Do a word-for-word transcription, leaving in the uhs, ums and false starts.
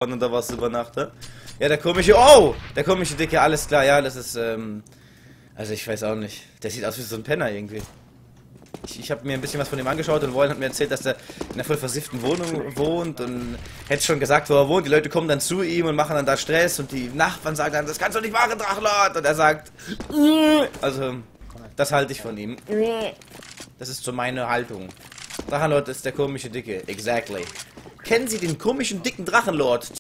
und da warst du über Nacht, ne? Ja, der komische, oh! Der komische Dicke, alles klar, ja, das ist, ähm... Also ich weiß auch nicht. Der sieht aus wie so ein Penner irgendwie. Ich, ich habe mir ein bisschen was von ihm angeschaut und Wollen hat mir erzählt, dass er in einer voll versifften Wohnung wohnt und hätte schon gesagt, wo er wohnt. Die Leute kommen dann zu ihm und machen dann da Stress und die Nachbarn sagen dann, das kannst du nicht machen, Drachenlord! Und er sagt, also, das halte ich von ihm. Das ist so meine Haltung. Drachenlord ist der komische Dicke, exactly. Kennen Sie den komischen dicken Drachenlord?